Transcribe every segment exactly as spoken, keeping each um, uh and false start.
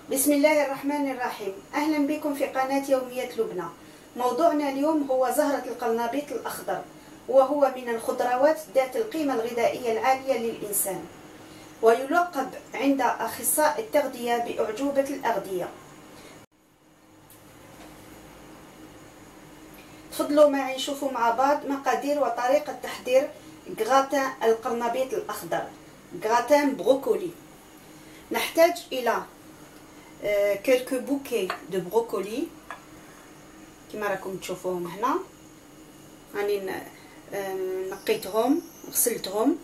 بسم الله الرحمن الرحيم. أهلا بكم في قناة يومية لبنى. موضوعنا اليوم هو زهرة القرنبيط الأخضر، وهو من الخضروات ذات القيمة الغذائية العالية للإنسان، ويلقب عند أخصائي التغذية بأعجوبة الأغذية. تفضلوا معي نشوفوا مع بعض مقادير وطريقة تحضير غراتان القرنبيط الأخضر، غراتان بروكولي. نحتاج إلى كلكو بوكي دو بروكولي كما راكم تشوفوهم هنا. راني نقيتهم غسلتهم،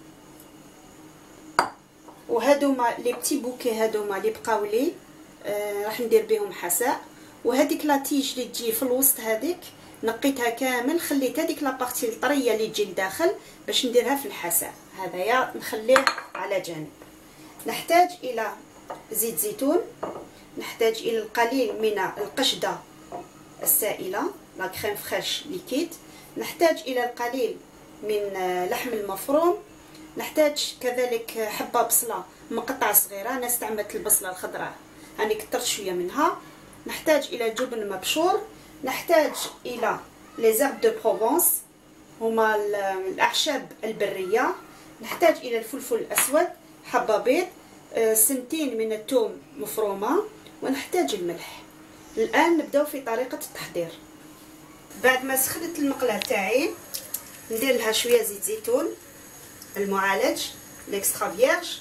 وهادوما لي بتي بوكي هادوما اللي بقاو لي راح ندير بهم حساء. وهذيك لا تيج اللي تجي في الوسط هذيك نقيتها كامل، خليت هذيك لابارتي الطريه اللي تجي لداخل باش نديرها في الحساء. هذايا نخليه على جانب. نحتاج الى زيت زيتون، نحتاج الى القليل من القشده السائله لا كريم فريش ليكيد، نحتاج الى القليل من لحم المفروم، نحتاج كذلك حبه بصله مقطعه صغيره. انا استعملت البصله الخضراء راني كثرت شويه منها. نحتاج الى جبن مبشور، نحتاج الى لي زرب دو بروفونس هما الاعشاب البريه، نحتاج الى الفلفل الاسود، حبه بيض، سنتين من الثوم مفرومه، ونحتاج الملح. الان نبداو في طريقه التحضير. بعد ما سخنت المقله تاعي ندير لها شويه زيت زيتون المعالج ليكسترا فيرج.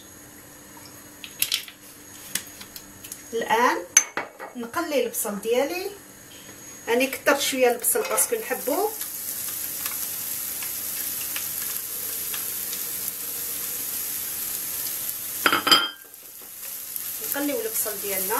الان نقلي البصل ديالي، راني كثرت شويه البصل باسكو نحبو. نقليو البصل ديالنا،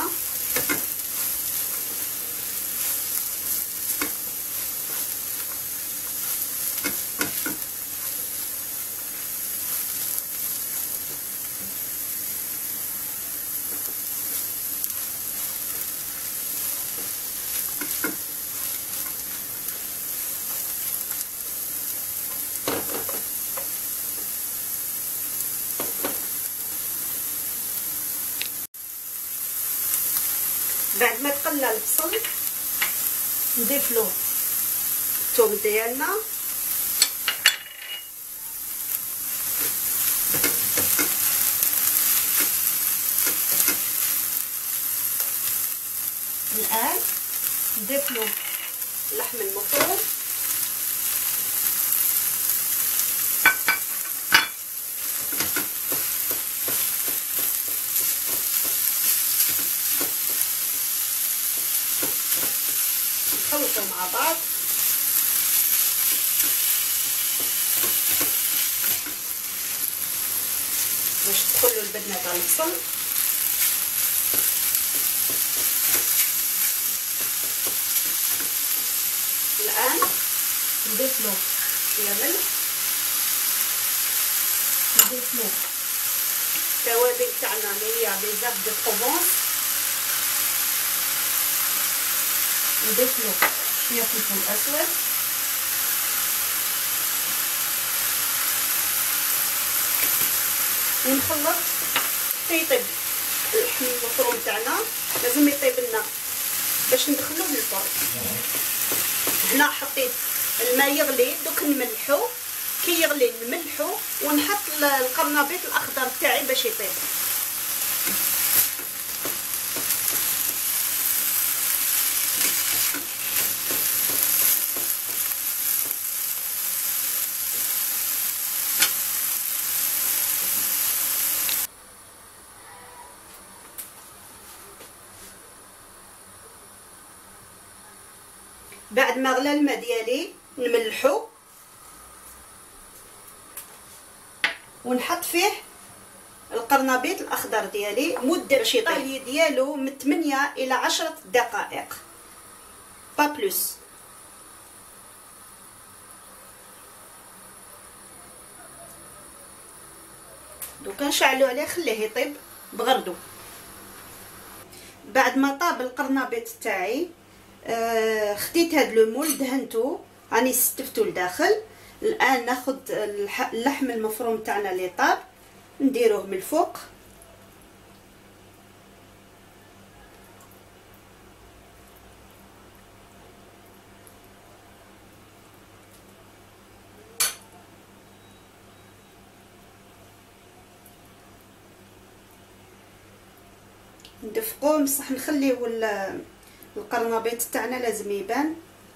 بعد ما تقلى البصل نضيف له الثوم ديالنا، الان نضيف له اللحم المفروم، نخلطوا مع بعض. باش تدخلوا البدنه تاع البصل. الان نضيف له شويه ملح، نضيف له التوابل تاعنا اللي هي لي زرب دو بروفونس، نضيف له شويه فلفل اسود، ونخلط حتى يطيب اللحم المفروم تاعنا. لازم يطيب لنا باش ندخلوه للفرن. هنا حطيت الماء يغلي، دوك نملحو، كي يغلي نملحو ونحط القرنبيط الاخضر تاعي باش يطيب. بعد ما غلى الماء ديالي نملحو ونحط فيه القرنبيط الاخضر ديالي مده باش الطهي ديالو من ثمانية الى عشرة دقائق با بلوس. دوكا نشعلو عليه خليه يطيب بغردو. بعد ما طاب القرنبيط تاعي آه خديت هاد لو مول دهنتو، راني ستفتو لداخل. الان ناخذ اللحم المفروم تاعنا اللي طاب نديروه من الفوق ندفقوه بصح نخليو القرنبيط تاعنا لازم يبان.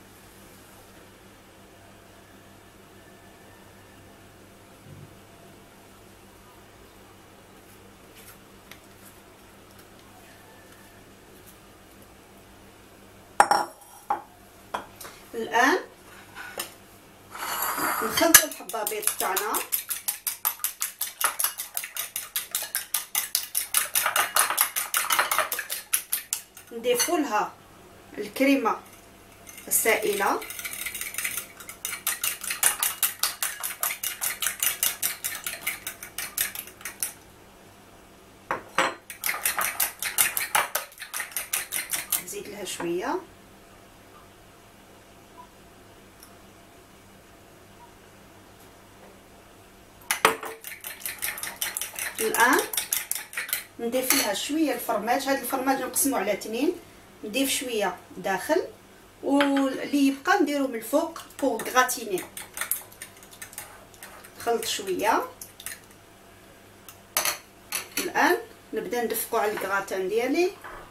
الان نخلطوا الحبابيط تاعنا، نضيفوا لها الكريمه السائله، نزيد لها شويه، الان نضيف لها شويه الفرماج. هذا الفرماج نقسمه على اثنين، نضيف شويه داخل واللي يبقى نديرو من الفوق بوغ غراتيني. نخلط شويه. الان نبدا ندفقو على الكراتان ديالي.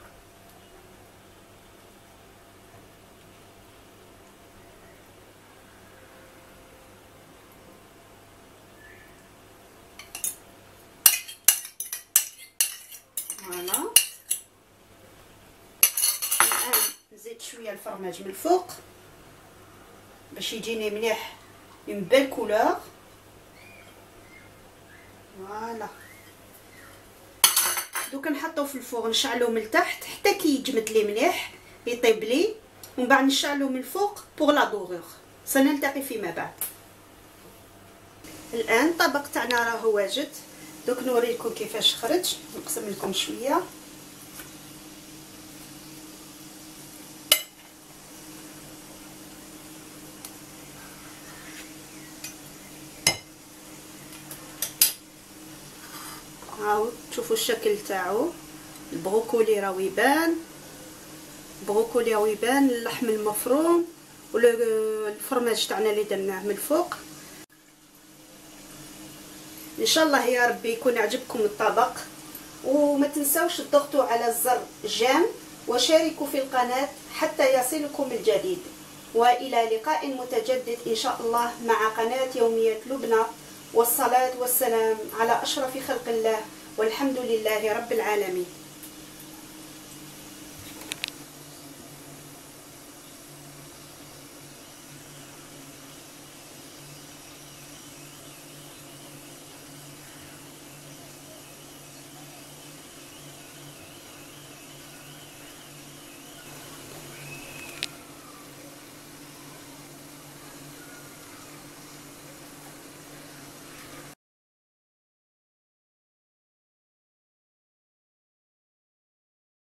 فوالا، الان نزيد شويه الفرماج من الفوق باش يجيني مليح اون بيل كولور. فوالا، دوكا نحطوه في الفوغ، نشعلوه من التحت حتى كي يجمد لي مليح يطيب لي، ومن بعد نشعلوه من الفوق بوغ لا دورور. سنلتقي فيما بعد. الان الطبق تاعنا راهو واجد، دوك نوريكم كيفاش خرج. نقسم لكم شويه. هاو تشوفوا الشكل تاعو، البروكولي راهو يبان، البروكولي راهو يبان، اللحم المفروم والفرماج تاعنا اللي درناه من الفوق. ان شاء الله يا ربي يكون عجبكم الطبق، وما تنسوش تضغطوا على الزر جيم وشاركوا في القناة حتى يصلكم الجديد. والى لقاء متجدد ان شاء الله مع قناة يوميات لبنى، والصلاة والسلام على اشرف خلق الله، والحمد لله رب العالمين.